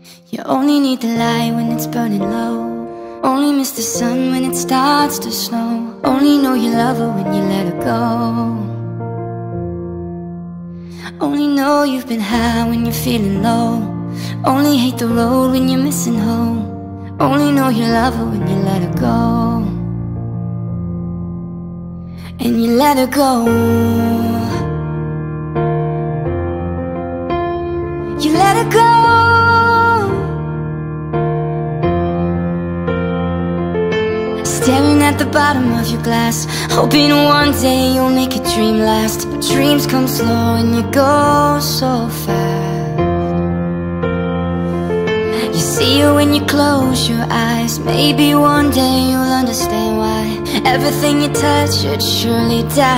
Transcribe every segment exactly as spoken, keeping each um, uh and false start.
You only need the light when it's burning low. Only miss the sun when it starts to snow. Only know you love her when you let her go. Only know you've been high when you're feeling low. Only hate the road when you're missing home. Only know you love her when you let her go. And you let her go. You let her go. Staring at the bottom of your glass, hoping one day you'll make a dream last. But dreams come slow and you go so fast. You see her when you close your eyes. Maybe one day you'll understand why everything you touch, it surely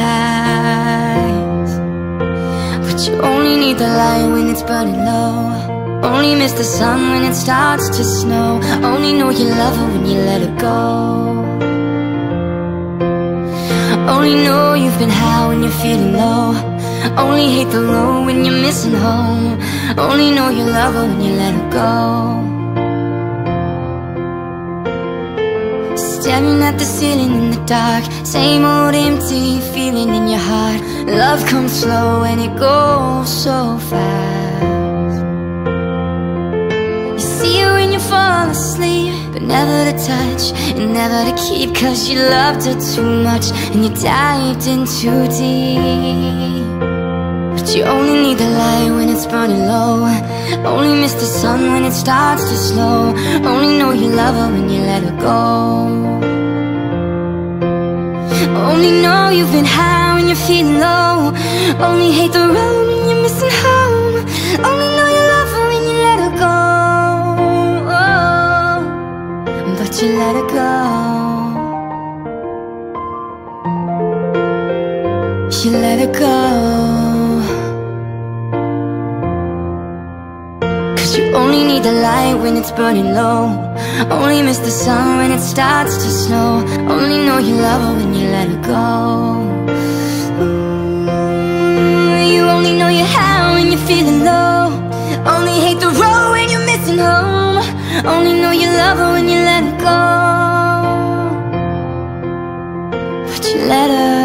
dies. But you only need the light when it's burning low. Only miss the sun when it starts to snow. Only know you love her when you let her go. Only know you've been high when you're feeling low. Only hate the road when you're missing home. Only know you love her when you let her go. Staring at the ceiling in the dark, same old empty feeling in your heart. Love comes slow and it goes so fast. You see her when you fall asleep, but never to touch and never to keep, 'cause you loved her too much and you dived in too deep. But you only need the light when it's burning low. Only miss the sun when it starts to slow. Only know you love her when you let her go. Only know you've been high when you're feeling low. Only hate the road when you're missing home. Only know you love her when you let her go. Oh, but you let her go. You let her go. You only need the light when it's burning low. Only miss the sun when it starts to snow. Only know you love her when you let her go. You only know you're high when you're feeling low. Only hate the road when you're missing home. Only know you love her when you let her go. But you let her